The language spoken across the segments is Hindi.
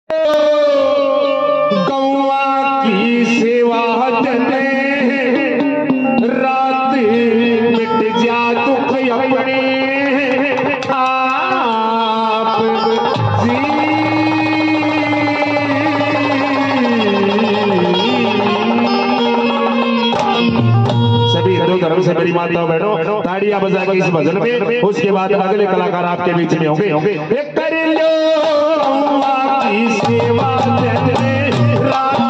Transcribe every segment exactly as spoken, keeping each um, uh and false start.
गौवा की सेवा जने रात मिट जा दुख अपने आप जी। सभी हिंदू धर्म से बड़ी माताओं बैठो, ताड़ियां बजा के इस भजन में, उसके बाद अगले कलाकार आपके बीच में होंगे होंगे कर लो की सेवा जने रात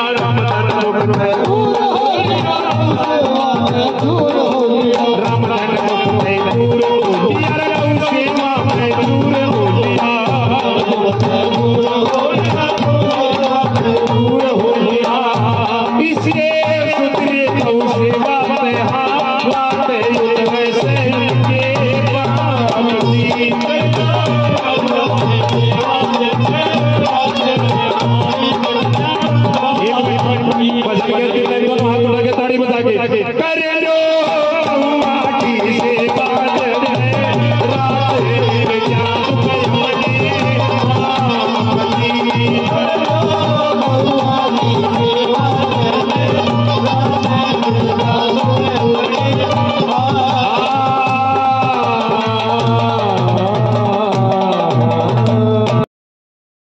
राम धन मुक्त दूर हो लिया दूर हो लिया राम धन मुक्त दूर हो लिया गौ सेवा में दूर हो लिया दूर हो लिया दूर हो लिया इसलिए सुतरे गौ सेवा में हाथ युद्ध में से के ताड़ी बजा के कर लो माटी से बात रात